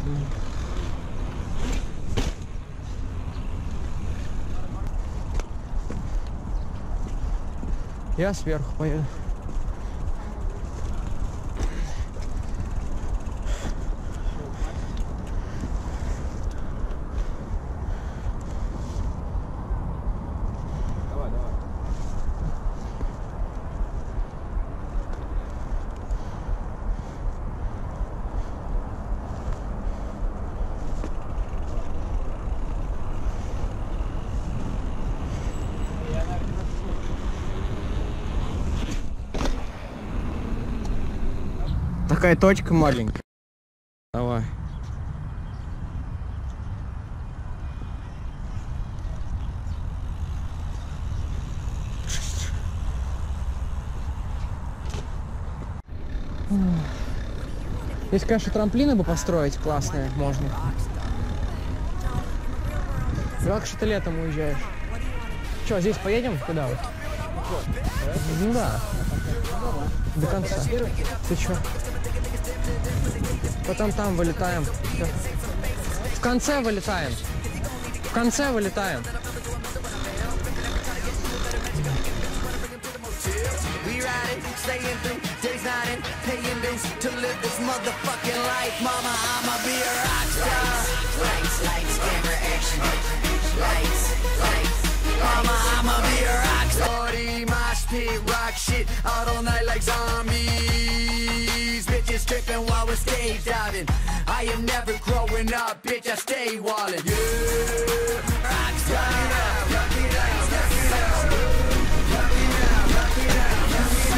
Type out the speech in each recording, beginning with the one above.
Я сверху поеду. Такая точка маленькая. Давай. Здесь, конечно, трамплины бы построить классные можно. Как что ты летом уезжаешь? Че, здесь поедем? Куда? Ну да. До конца. Ты чё? Потом там вылетаем. Всё. В конце вылетаем. В конце вылетаем. Rock shit out all night like zombies. Bitches tripping while we're skate diving. I am never growing up, bitch. I stay wildin'. Yeah, rockstar. Rock it out, rock it out, rock it out, rock it out, rock it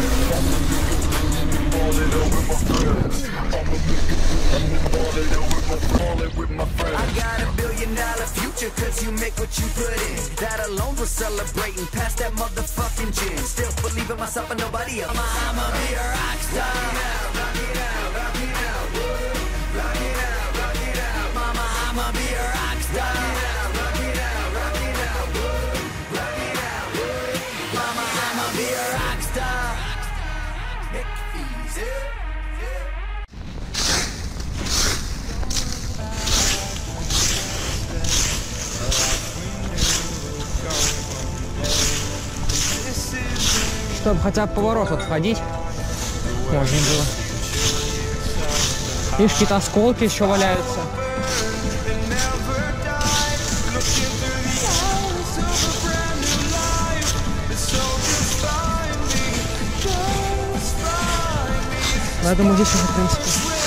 out. Ballin' out with my friends. Ballin' out with my ballin' with my friends. I got $1 billion future 'cause you make what you put in. That alone was celebrating past that motherfucking gym. Still believe in myself and nobody else. I'ma be a rock star. Rock it out, rock it out, rock it out, rock it out. Mama, I'ma be a rock star. Rock it out, rock it out, rock it out. Mama, I'ma be a rock star. Make it easy. Чтобы хотя бы поворот отходить можно было. Видишь, какие-то осколки еще валяются. Поэтому здесь уже, в принципе,